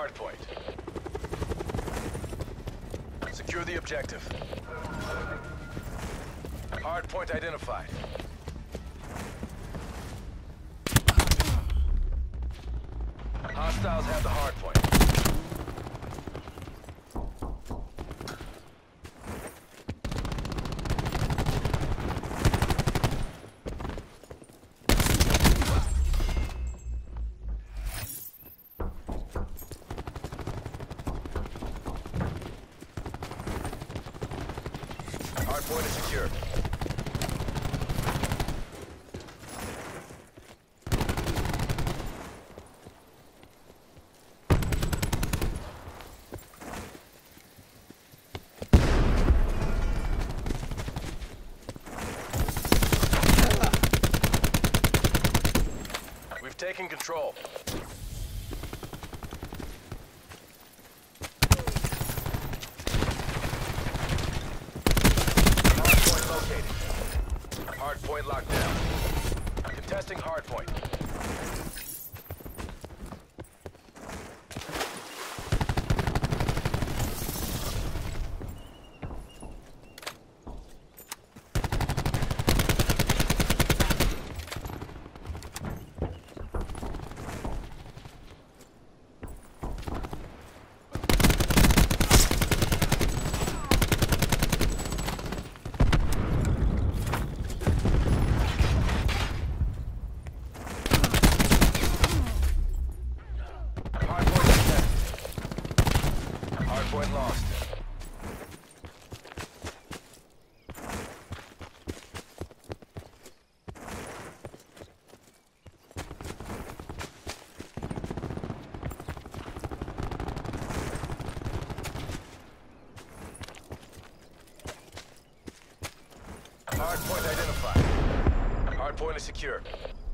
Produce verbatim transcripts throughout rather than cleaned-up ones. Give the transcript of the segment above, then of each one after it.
hard point. Secure the objective. Hard point identified. Hostiles have the hard point. Hard point is secure. We've taken control. Hard point locked down. Contesting hard point. Point lost. Hard point identified. Hard point is secure.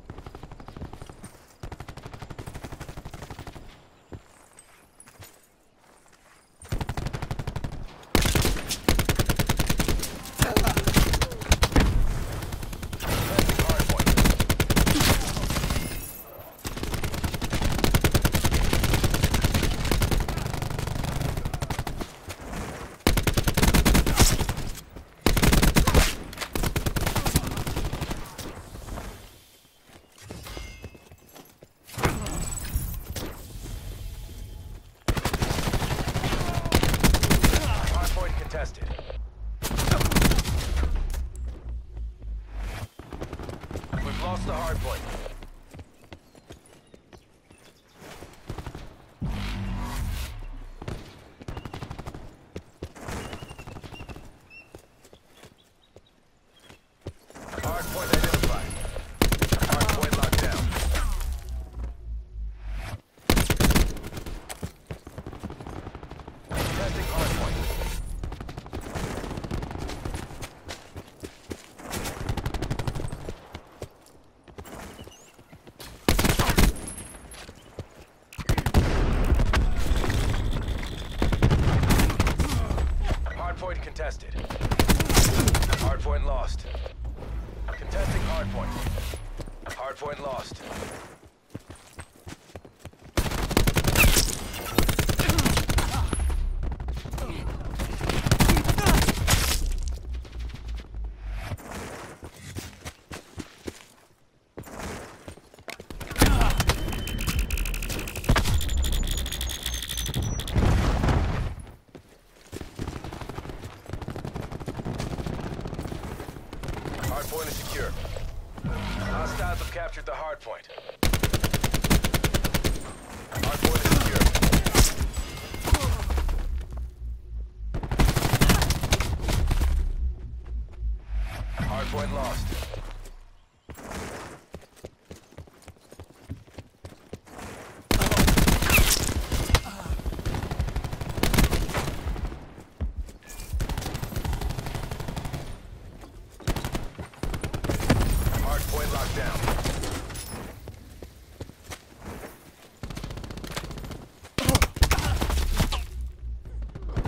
Contested. We've lost the hard point. Hard point identified. Hard point locked down. Contesting hard point. Hardpoint contested. Hardpoint lost. Contesting hardpoint. Hardpoint lost. Hardpoint is secure. Hostiles have captured the hardpoint. Hardpoint is secure. Hardpoint lost. Hardpoint locked down.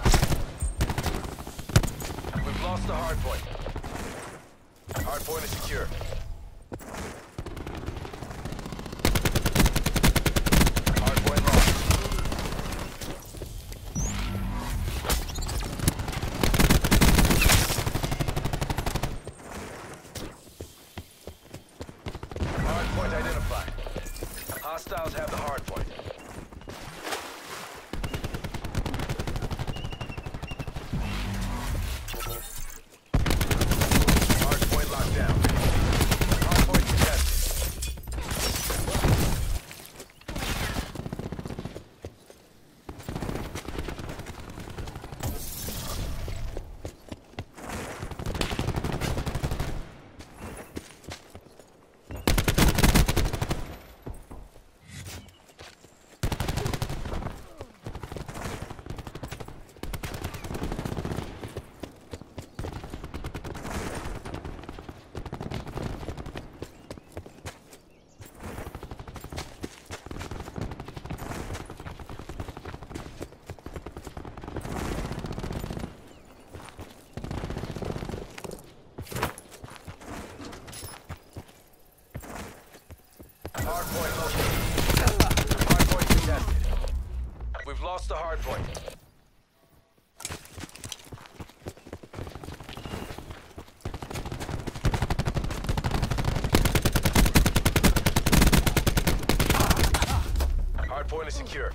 We've lost the hardpoint. Hardpoint is secure. Hardpoint identified. Hostiles have the hardpoint. Hardpoint locked down. Hardpoint contested. Hardpoint located. Hardpoint contested. We've lost the hardpoint. Hardpoint is secure.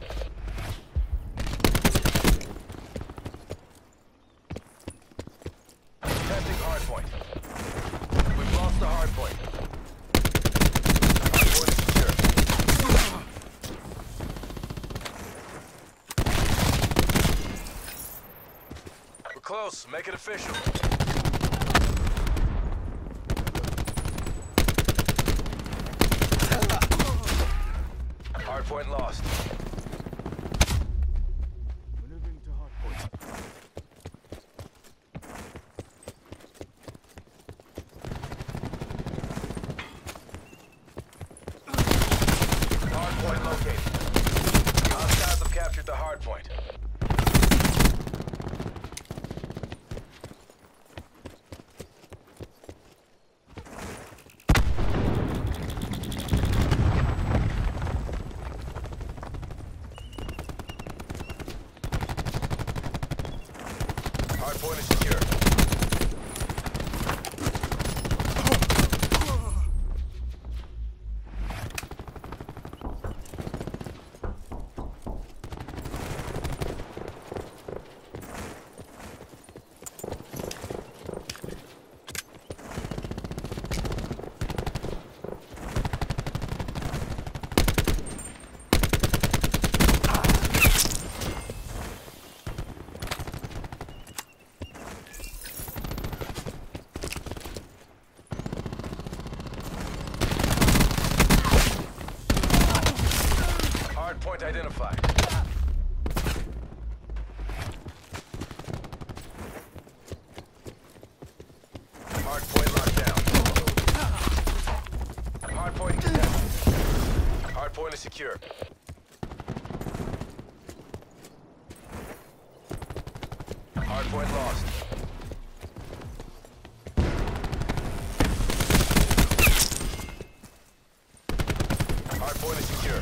Testing hardpoint. We've lost the hardpoint. Hardpoint is secure. We're close. Make it official. Hardpoint lost. Maneuvering to hardpoint. Hardpoint located. Hostiles have captured the hardpoint. Hardpoint is secure. Hardpoint identified. Hardpoint locked down. Hardpoint contested. Hardpoint is secure. Hardpoint lost. Hardpoint is secure.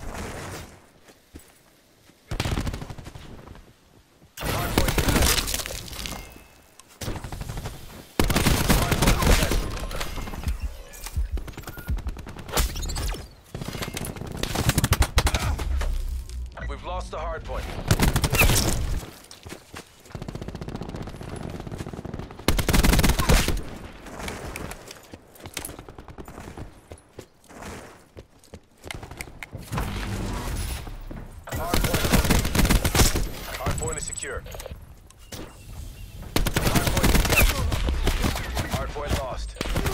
Hardpoint contested. Hardpoint contested. We've lost the hardpoint. Hardpoint is secure. Hardpoint contested. Hardpoint lost.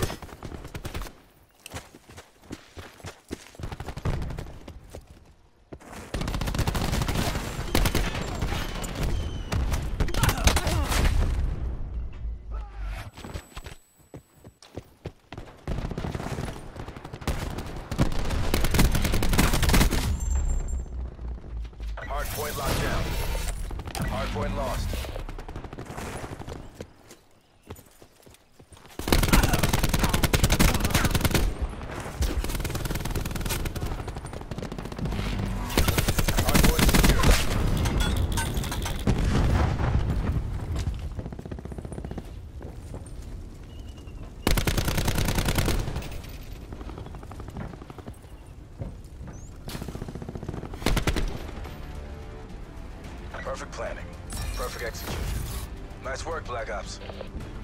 Hardpoint locked down. Hardpoint lost. Hardpoint secure. Perfect planning. Perfect execution. Nice work, Black Ops.